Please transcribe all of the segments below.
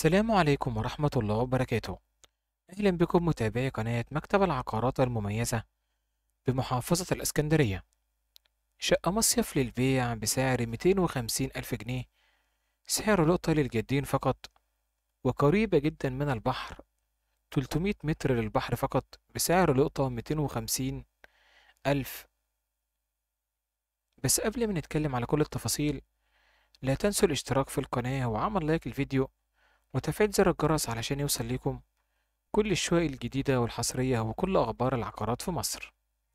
السلام عليكم ورحمة الله وبركاته. أهلا بكم متابعي قناة مكتب العقارات المميزة بمحافظة الإسكندرية. شقة مصيف للبيع بسعر 250 ألف جنيه، سعر لقطة للجدين فقط، وقريبة جدا من البحر، 300 متر للبحر فقط بسعر لقطة 250 ألف. بس قبل ما نتكلم على كل التفاصيل، لا تنسوا الاشتراك في القناة وعمل لايك للفيديو وتفعيل زر الجرس علشان يوصل لكم كل الشقق الجديدة والحصرية وكل أخبار العقارات في مصر.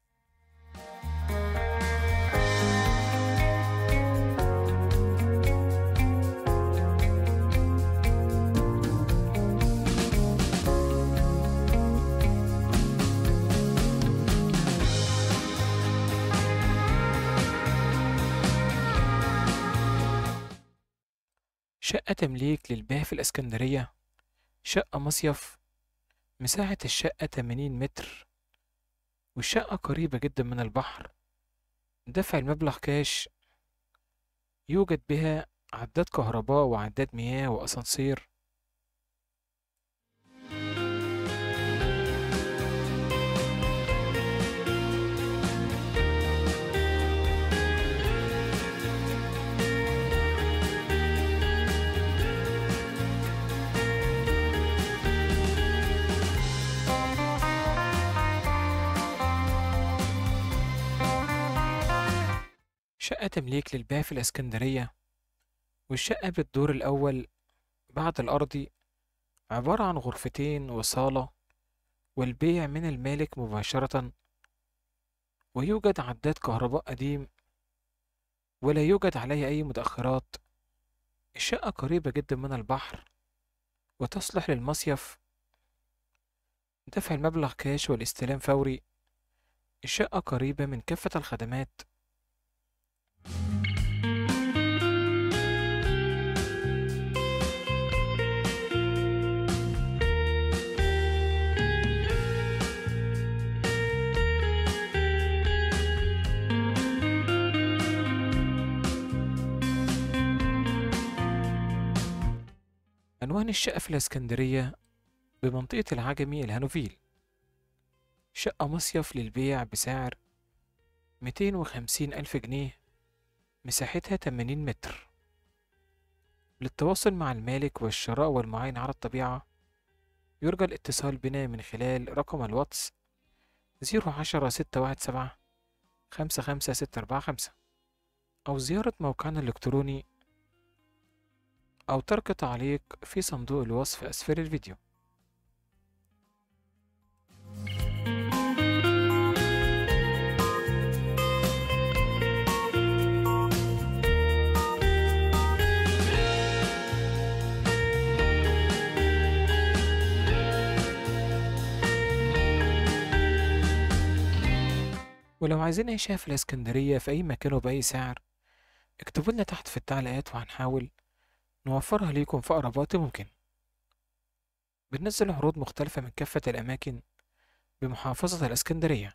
شقة تمليك للبيع في الإسكندرية، شقة مصيف، مساحة الشقة 80 متر، والشقة قريبة جدا من البحر، دفع المبلغ كاش، يوجد بها عداد كهرباء وعداد مياه وأسانسير. شقة تمليك للبيع في الإسكندرية، والشقة بالدور الأول بعد الأرضي، عبارة عن غرفتين وصالة، والبيع من المالك مباشرة، ويوجد عداد كهرباء قديم ولا يوجد عليه أي متأخرات. الشقة قريبة جدا من البحر وتصلح للمصيف، دفع المبلغ كاش والاستلام فوري. الشقة قريبة من كافة الخدمات. عنوان الشقة في الإسكندرية بمنطقة العجمي الهانوفيل. شقة مصيف للبيع بسعر 250 ألف جنيه، مساحتها 80 متر. للتواصل مع المالك والشراء والمعاينة على الطبيعة يرجى الاتصال بنا من خلال رقم الواتس 010 617 55645، أو زيارة موقعنا الإلكتروني، أو ترك تعليق في صندوق الوصف أسفل الفيديو. ولو عايزين أي شقة في الإسكندرية في أي مكان وبأي سعر، اكتبوا لنا تحت في التعليقات وهنحاول نوفرها ليكم في أقرب وقت ممكن. بننزل عروض مختلفة من كافة الأماكن بمحافظة الإسكندرية.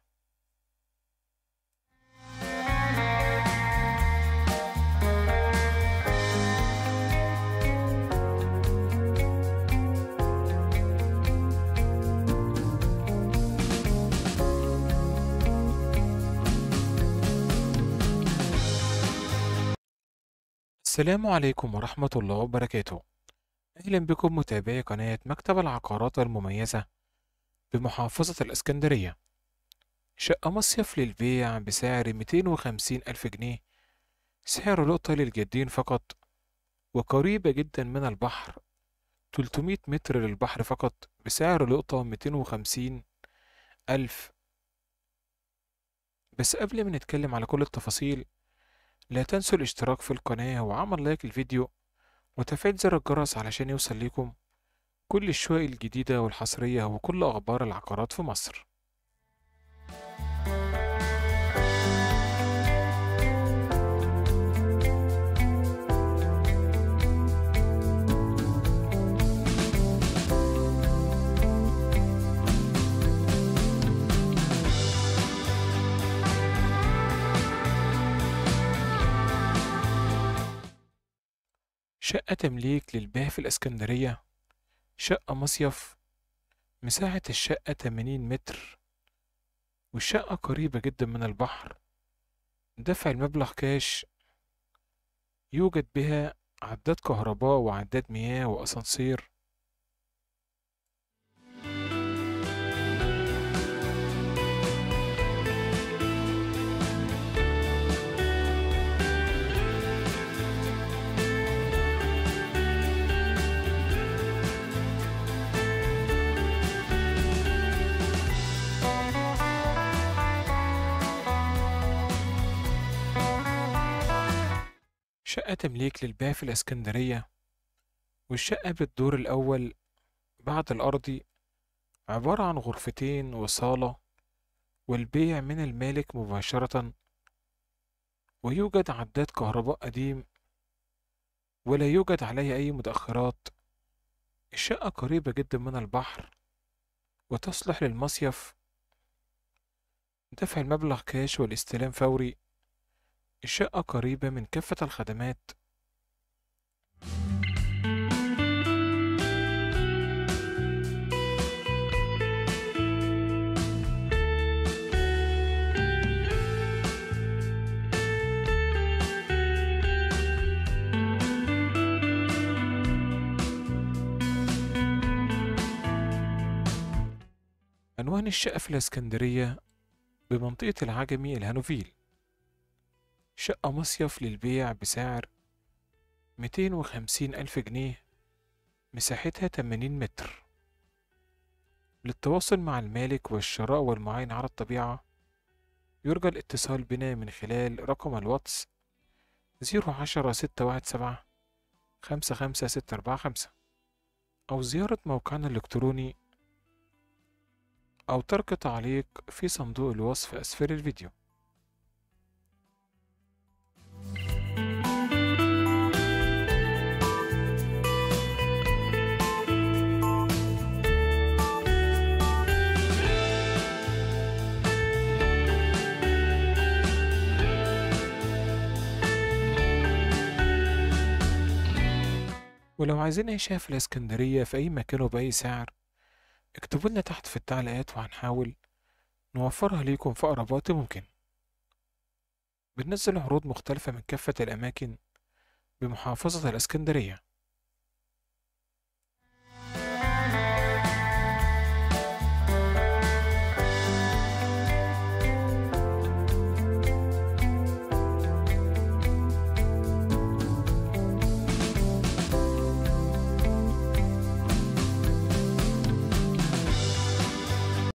السلام عليكم ورحمة الله وبركاته. أهلا بكم متابعي قناة مكتب العقارات المميزة بمحافظة الإسكندرية. شقة مصيف للبيع بسعر 250 ألف جنيه، سعر لقطة للجدين فقط، وقريبة جدا من البحر، 300 متر للبحر فقط بسعر لقطة 250 ألف. بس قبل ما نتكلم على كل التفاصيل، لا تنسوا الاشتراك في القناة وعمل لايك للفيديو وتفعيل زر الجرس علشان يوصل لكم كل الشقق الجديدة والحصرية وكل أخبار العقارات في مصر. شقة تمليك للبيع في الإسكندرية، شقة مصيف، مساحة الشقة 80 متر، والشقة قريبة جدا من البحر. دفع المبلغ كاش. يوجد بها عداد كهرباء وعداد مياه وأسانسير. شقة تمليك للبيع في الإسكندرية، والشقة بالدور الأول بعد الأرضي، عبارة عن غرفتين وصالة، والبيع من المالك مباشرة. ويوجد عداد كهرباء قديم، ولا يوجد عليه أي مدخرات. الشقة قريبة جدا من البحر، وتصلح للمصيف. دفع المبلغ كاش والاستلام فوري. الشقة قريبة من كافة الخدمات. عنوان الشقة في الإسكندرية بمنطقة العجمي الهانوفيل. شقة مصيف للبيع بسعر 250,000 جنيه، مساحتها 80 متر. للتواصل مع المالك والشراء والمعاينة على الطبيعة، يرجى الاتصال بنا من خلال رقم الواتس 010-617-55645، أو زيارة موقعنا الإلكتروني، أو ترك تعليق في صندوق الوصف أسفل الفيديو. ولو عايزين أي شقة في الإسكندرية في أي مكان وبأي سعر، اكتبوا لنا تحت في التعليقات وهنحاول نوفرها ليكم في أقرب وقت ممكن. بننزل عروض مختلفة من كافة الأماكن بمحافظة الإسكندرية.